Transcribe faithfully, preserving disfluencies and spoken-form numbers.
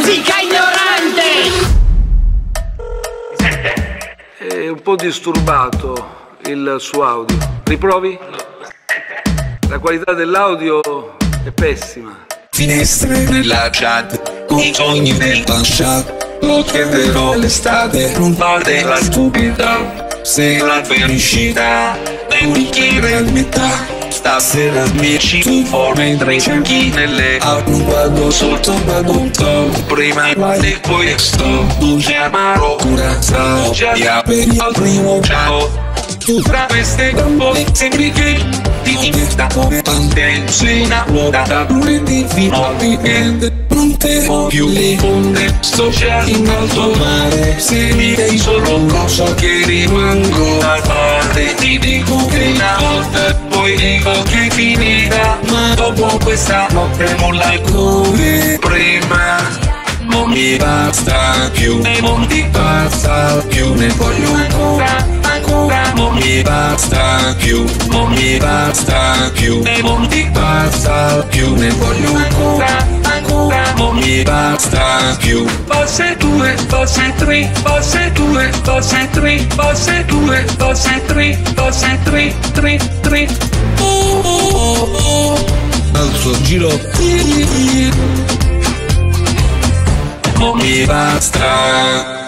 musica ignorante! È un po' disturbato il suo audio. Riprovi? La qualità dell'audio è pessima. Finestre nella chat, con i sogni nel passato. Lo chiederò l'estate, non fate la stupida. Se la felicità è un bicchiere a metà. Stasera amici tu fuori mentre cerchi nelle auto. Non vado sotto, vado un po'. Prima vai e poi sto. Dolce amaro, curazao. Già ti apri al primo ciao. Tu fra queste gambe sembri che ti diventa come tante. Sei una ruota da lunedì fino al weekend. Non temo più le onde, sto già in alto mare. Se mi dai solo cosa che rimango a fare. Ti dico che una volta, poi dico che è finita. Ma dopo questa notte molla come prima. Non mi basta più, e non ti basta più. Ne voglio ancora, ancora. Non mi basta più, non mi basta più. E non ti basta più. Ne voglio ancora, ancora. Non mi basta più. Fase due, fase tre, fase due, fase tre, fase due, fase tre, fase tre, tre, tre. Oh, oh, oh, oh. Alzo, giro. Non mi basta.